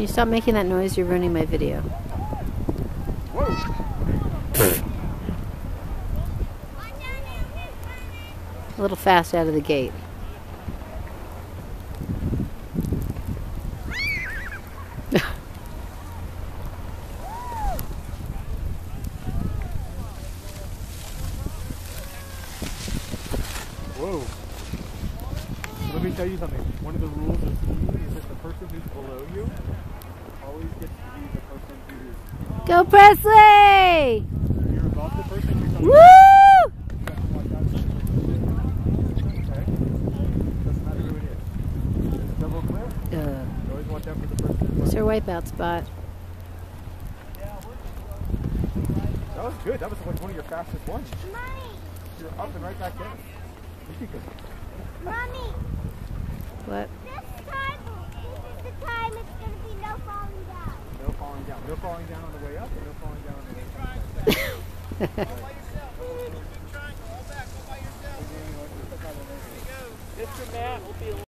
Can you stop making that noise? You're ruining my video. Whoa! A little fast out of the gate. Whoa. So let me tell you something. One of the rules of skiing is that the person who's below you always gets to be the person who's... Go Presley! You're above the person who's... Woo! Okay. Doesn't matter who it is. It's double clear. You always watch out for the person who's... It's our wipeout spot. That was good. That was like one of your fastest ones. Mommy! You're up and right back in. Mommy! What? This is the time it's going to be no falling down. No falling down. No falling down on the way up and no falling down on the way back. Mr. Matt will be